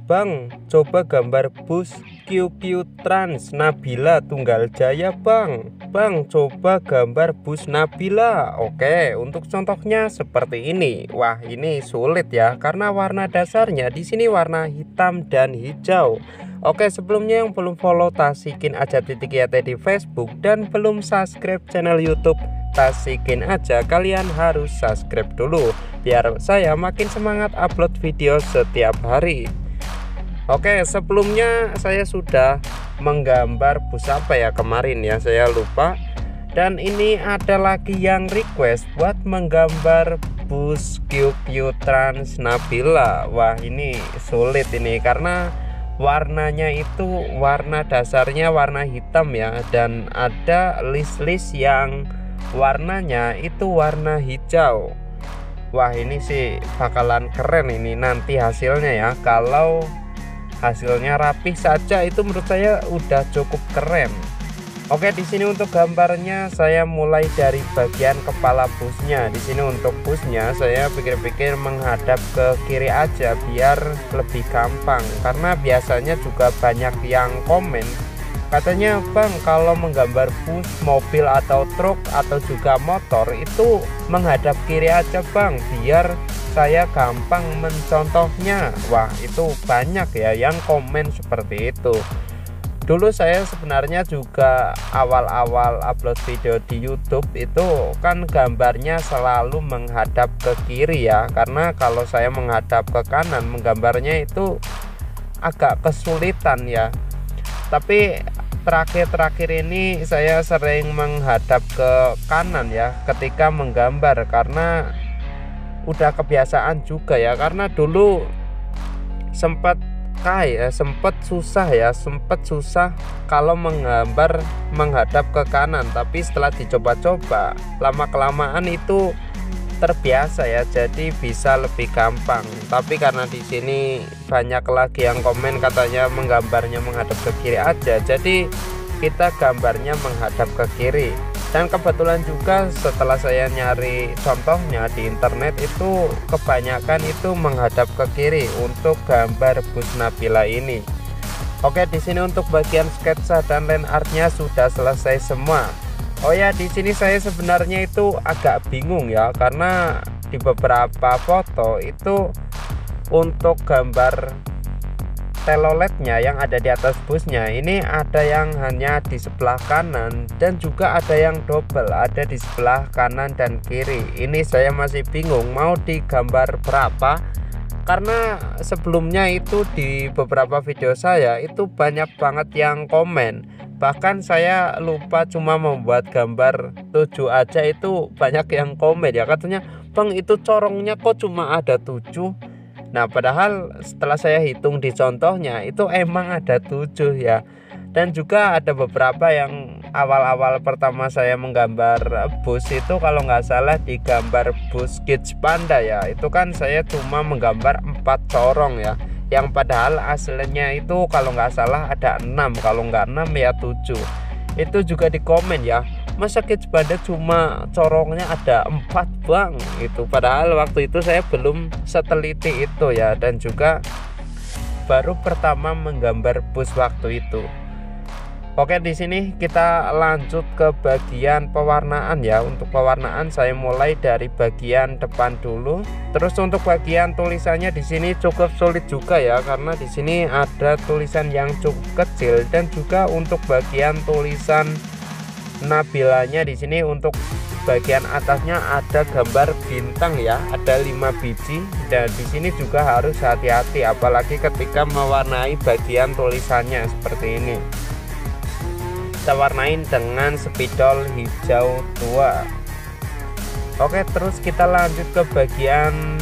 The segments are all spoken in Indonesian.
Bang, coba gambar bus QQ Trans Nabila Tunggal Jaya Bang. Bang, coba gambar bus Nabila. Oke, untuk contohnya seperti ini. Wah, ini sulit ya karena warna dasarnya di sini warna hitam dan hijau. Oke, sebelumnya yang belum follow Tasikin aja titik YT di Facebook dan belum subscribe channel YouTube Tasikin aja, kalian harus subscribe dulu biar saya makin semangat upload video setiap hari. Oke, sebelumnya saya sudah menggambar bus apa ya kemarin ya, saya lupa. Dan ini ada lagi yang request buat menggambar bus QQ Trans Nabila. Wah, ini sulit ini karena warnanya itu warna dasarnya warna hitam ya, dan ada list-list yang warnanya itu warna hijau. Wah, ini sih bakalan keren ini nanti hasilnya ya. Kalau hasilnya rapih saja itu menurut saya udah cukup keren. Oke, di sini untuk gambarnya saya mulai dari bagian kepala busnya. Di sini untuk busnya saya pikir-pikir menghadap ke kiri aja biar lebih gampang, karena biasanya juga banyak yang komen katanya, Bang, kalau menggambar bus, mobil atau truk atau juga motor itu menghadap kiri aja Bang biar saya gampang mencontohnya. Wah, itu banyak ya yang komen seperti itu. Dulu saya sebenarnya juga awal-awal upload video di YouTube itu kan gambarnya selalu menghadap ke kiri ya, karena kalau saya menghadap ke kanan menggambarnya itu agak kesulitan ya. Tapi terakhir-terakhir ini saya sering menghadap ke kanan ya ketika menggambar, karena udah kebiasaan juga ya. Karena dulu sempat susah kalau menggambar menghadap ke kanan, tapi setelah dicoba-coba lama-kelamaan itu terbiasa ya, jadi bisa lebih gampang. Tapi karena di sini banyak lagi yang komen katanya menggambarnya menghadap ke kiri aja, jadi kita gambarnya menghadap ke kiri. Dan kebetulan juga setelah saya nyari contohnya di internet itu kebanyakan itu menghadap ke kiri untuk gambar bus Nabila ini. Oke, di sini untuk bagian sketsa dan line artnya sudah selesai semua. Oh ya, di sini saya sebenarnya itu agak bingung ya, karena di beberapa foto itu untuk gambar teloletnya yang ada di atas busnya ini ada yang hanya di sebelah kanan dan juga ada yang double ada di sebelah kanan dan kiri. Ini saya masih bingung mau digambar berapa, karena sebelumnya itu di beberapa video saya itu banyak banget yang komen. Bahkan saya lupa cuma membuat gambar 7 aja itu banyak yang komen ya, katanya, Bang, itu corongnya kok cuma ada 7. Nah, padahal setelah saya hitung di contohnya itu emang ada 7 ya. Dan juga ada beberapa yang awal-awal pertama saya menggambar bus itu kalau nggak salah digambar bus Kids Panda ya, itu kan saya cuma menggambar 4 corong ya, yang padahal aslinya itu kalau nggak salah ada 6, kalau nggak 6 ya 7. Itu juga di komen ya, masa Kids Panda cuma corongnya ada 4 Bang, itu padahal waktu itu saya belum seteliti itu ya, dan juga baru pertama menggambar bus waktu itu. Oke, di sini kita lanjut ke bagian pewarnaan ya. Untuk pewarnaan saya mulai dari bagian depan dulu. Terus untuk bagian tulisannya di sini cukup sulit juga ya, karena di sini ada tulisan yang cukup kecil, dan juga untuk bagian tulisan Nabilanya di sini untuk bagian atasnya ada gambar bintang ya, ada 5 biji, dan di sini juga harus hati-hati apalagi ketika mewarnai bagian tulisannya seperti ini. Kita warnain dengan spidol hijau tua. Oke, terus kita lanjut ke bagian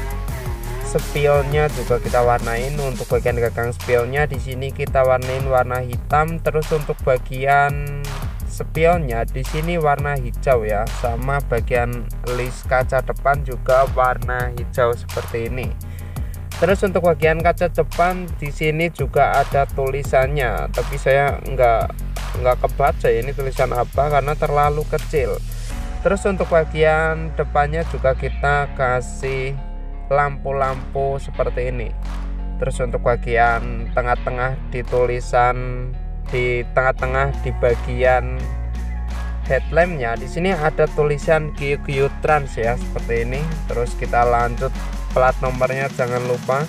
spionnya juga kita warnain. Untuk bagian gagang spionnya di sini kita warnain warna hitam. Terus untuk bagian spionnya di sini warna hijau ya, sama bagian list kaca depan juga warna hijau seperti ini. Terus untuk bagian kaca depan di sini juga ada tulisannya, tapi saya nggak kebaca ya ini tulisan apa karena terlalu kecil. Terus untuk bagian depannya juga kita kasih lampu-lampu seperti ini. Terus untuk bagian tengah-tengah di tulisan di tengah-tengah di bagian headlampnya di sini ada tulisan Q Trans ya, seperti ini. Terus kita lanjut, plat nomornya jangan lupa.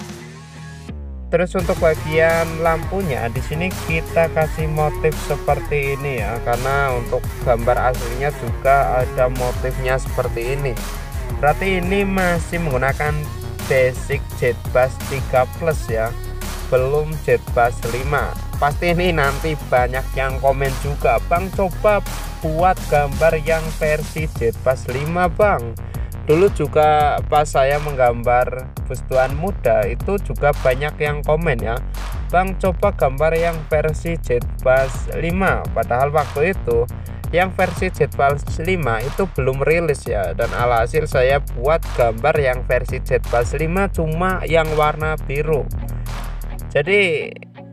Terus untuk bagian lampunya di sini kita kasih motif seperti ini ya, karena untuk gambar aslinya juga ada motifnya seperti ini. Berarti ini masih menggunakan basic JetBus 3 Plus ya, belum JetBus 5. Pasti ini nanti banyak yang komen juga, Bang coba buat gambar yang versi JetBus 5 Bang. Dulu juga pas saya menggambar bus tuan muda itu juga banyak yang komen ya, Bang coba gambar yang versi JetBus 5. Padahal waktu itu yang versi JetBus 5 itu belum rilis ya, dan alhasil saya buat gambar yang versi JetBus 5 cuma yang warna biru. Jadi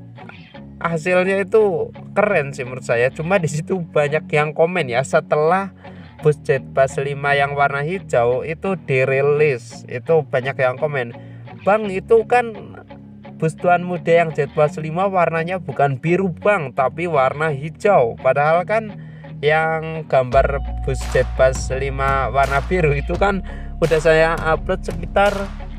hasilnya itu keren sih menurut saya. Cuma di situ banyak yang komen ya, setelah bus JetBus 5 yang warna hijau itu dirilis, itu banyak yang komen, Bang itu kan bus tuan muda yang JetBus 5 warnanya bukan biru Bang, tapi warna hijau. Padahal kan yang gambar bus JetBus 5 warna biru itu kan udah saya upload sekitar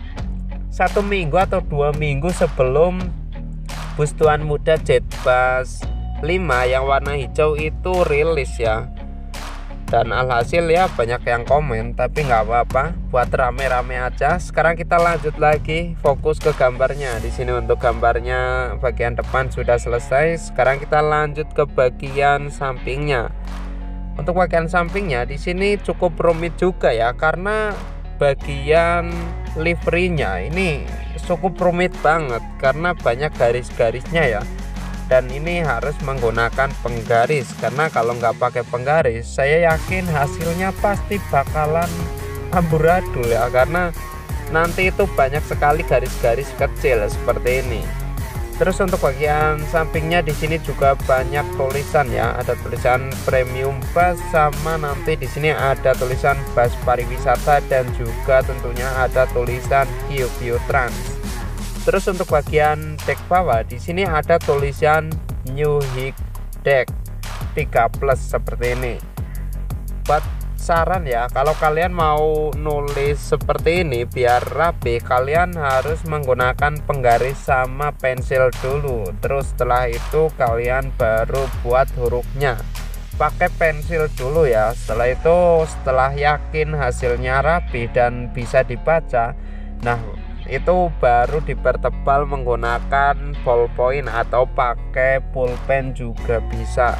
1 minggu atau 2 minggu sebelum bus tuan muda JetBus 5 yang warna hijau itu rilis ya. Dan alhasil ya banyak yang komen, tapi nggak apa-apa, buat rame-rame aja. Sekarang kita lanjut lagi, fokus ke gambarnya. Di sini untuk gambarnya bagian depan sudah selesai. Sekarang kita lanjut ke bagian sampingnya. Untuk bagian sampingnya di sini cukup rumit juga ya, karena bagian liverynya ini cukup rumit banget karena banyak garis-garisnya ya. Dan ini harus menggunakan penggaris, karena kalau nggak pakai penggaris saya yakin hasilnya pasti bakalan amburadul ya, karena nanti itu banyak sekali garis-garis kecil seperti ini. Terus untuk bagian sampingnya di sini juga banyak tulisan ya, ada tulisan premium bus, sama nanti di sini ada tulisan bus pariwisata, dan juga tentunya ada tulisan Q Trans. Terus untuk bagian deck bawah di sini ada tulisan New High Deck 3 Plus seperti ini. Buat saran ya, kalau kalian mau nulis seperti ini biar rapi, kalian harus menggunakan penggaris sama pensil dulu. Terus setelah itu kalian baru buat hurufnya. Pakai pensil dulu ya. Setelah itu, setelah yakin hasilnya rapi dan bisa dibaca, nah itu baru dipertebal menggunakan ballpoint atau pakai pulpen juga bisa.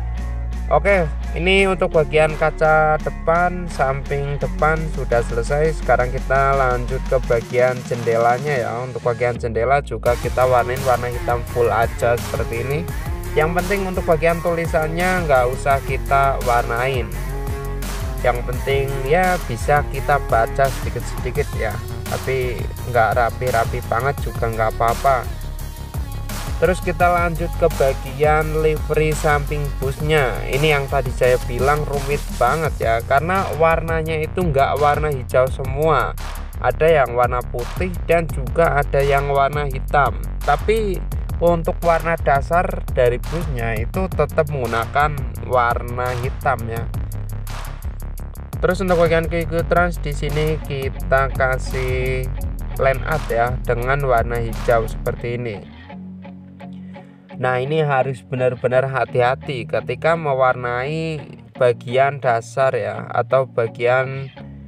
Oke, ini untuk bagian kaca depan, samping depan sudah selesai. Sekarang kita lanjut ke bagian jendelanya ya. Untuk bagian jendela juga kita warnain warna hitam full aja seperti ini. Yang penting untuk bagian tulisannya nggak usah kita warnain. Yang penting ya bisa kita baca sedikit-sedikit ya, tapi nggak rapi-rapi banget juga nggak apa-apa. Terus kita lanjut ke bagian livery samping busnya. Ini yang tadi saya bilang rumit banget ya, karena warnanya itu nggak warna hijau semua, ada yang warna putih dan juga ada yang warna hitam. Tapi untuk warna dasar dari busnya itu tetap menggunakan warna hitam ya. Terus untuk bagian Q Trans di sini kita kasih line art ya dengan warna hijau seperti ini. Nah, ini harus benar-benar hati-hati ketika mewarnai bagian dasar ya, atau bagian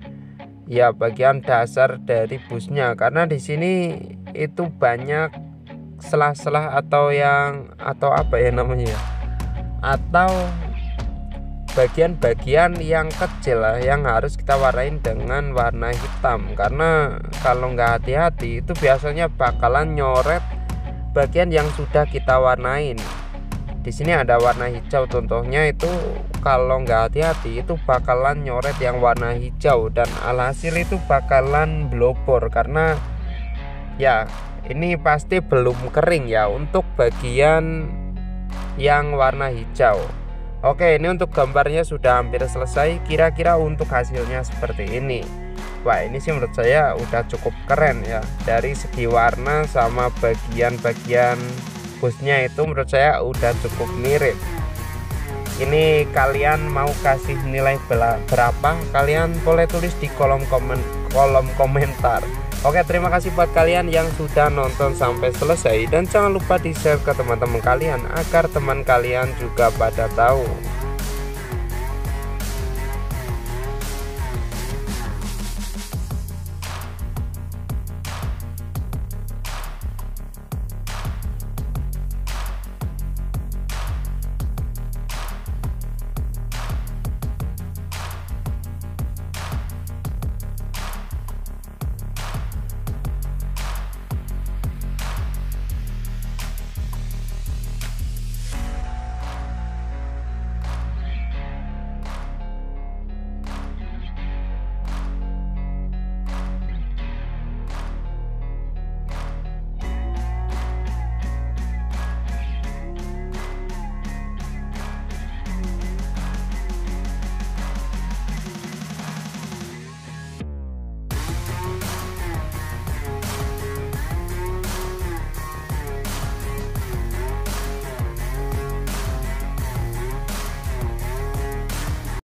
dasar dari busnya, karena di sini itu banyak selah-selah atau apa ya namanya, atau bagian-bagian yang kecil lah yang harus kita warnain dengan warna hitam, karena kalau nggak hati-hati itu biasanya bakalan nyoret bagian yang sudah kita warnain. Di sini ada warna hijau, contohnya itu kalau nggak hati-hati itu bakalan nyoret yang warna hijau, dan alhasil itu bakalan blobor karena ya ini pasti belum kering ya untuk bagian yang warna hijau. Oke, ini untuk gambarnya sudah hampir selesai. Kira-kira untuk hasilnya seperti ini. Wah, ini sih menurut saya udah cukup keren ya. Dari segi warna sama bagian-bagian busnya itu menurut saya udah cukup mirip. Ini kalian mau kasih nilai berapa? Kalian boleh tulis di kolom komentar. Oke, terima kasih buat kalian yang sudah nonton sampai selesai, dan jangan lupa di share ke teman-teman kalian agar teman kalian juga pada tahu.